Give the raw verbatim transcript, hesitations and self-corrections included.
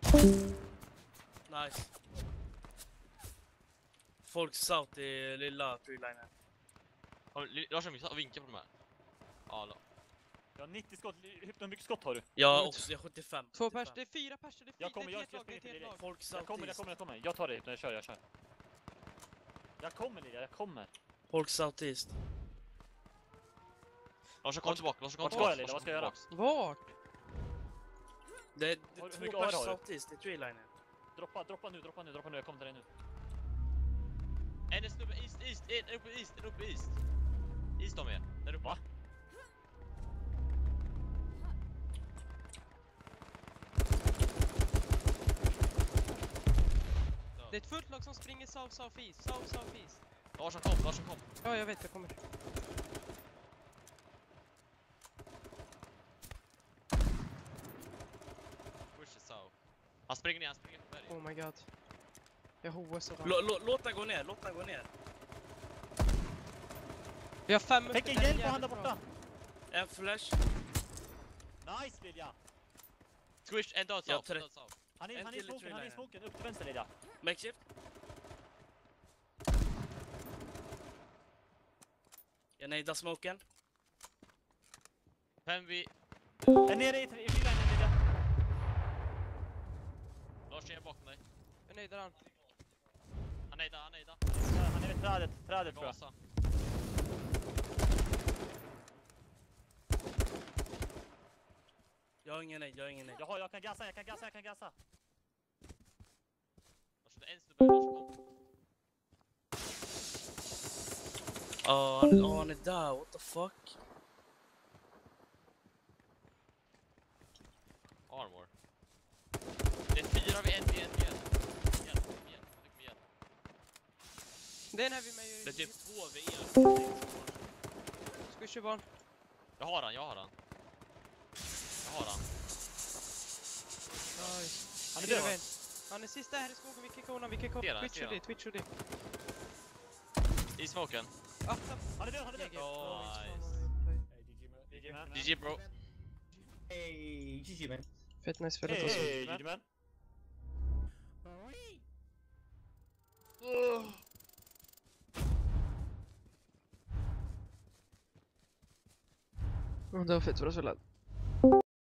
Nice. Folk south i lilla treelinen. Larsson, vi vinkar på de här. Ja, då. Jag har nittio skott. Hur mycket skott har du? Ja, också. Jag har sjuttiofem. Två pers, det är fyra pers, det är fyra. Jag kommer, det är jag, ett jag lag, det är ett springer lag. Folk Jag kommer, jag kommer, jag kommer. Jag tar det, jag kör, jag kör. Jag kommer, Lilja, jag kommer. Folk southeast. Larsson, kom tillbaka, Larsson, kom Vart ska tillbaka. jag, Lilja? Vad ska jag göra? Vart? Det är, det är Hur två mycket A R pers har du? southeast i treelinen. Droppa, droppa nu, droppa nu, droppa nu. Jag kommer till dig nu. En är snubbe, east, east, en uppe east, en uppe east. East de är, där uppe. Va? Det är ett fullt lag som springer south, south, east, south, south, east. Larsson kom, Larsson kom. Ja, jag vet, jag kommer. Push it south. Han springer ner, han springer på berget. Oh my god. Jag H S och Lå- lå- Låt den gå ner, låt den gå ner. Vi har fem uppe. Tänk en den är hjälp på han där jävligt borta. En flash. Nice, Lilja. Squish, en död Jag south, trä- en död south. Han är, En han är i till i smoken, han är i treelinen. smoken. Upp till vänster, Lilja. Makeshift. Jag nejdar smoken. Fem vi... En nere i treelinen, Lilja. Larsson är bakom dig. Jag nöjdar han. Han nejdar, han nejdar. Han är vid trädet, trädet tror jag. Gasa. Jag har ingen nejd, jag har ingen nejd. Jag har, jag kan gasa, jag kan gasa, jag kan gasa. Larsson, en snubbe, Larsson kom. Ja, han, oh, han är där, what the fuck? Armor. Det är fyra vid en, vid en, vid en. Igen, igen, igen. Den är vi med ju. Det är typ två vid en. Squishy barn. Jag har han, jag har han. Jag har han. Nice. Han är Fyra död. vän. Han är sista här i skogen, vi kickar honom, vi kickar Ser han, honom. Twitch ser och han. det, Twitch och det. I smoken. Ah, Han är död, han är död. Nice. G G bro. Hey, G G man. Fett nice spelat alltså. Hey, G G man. Det var fett bra spelat.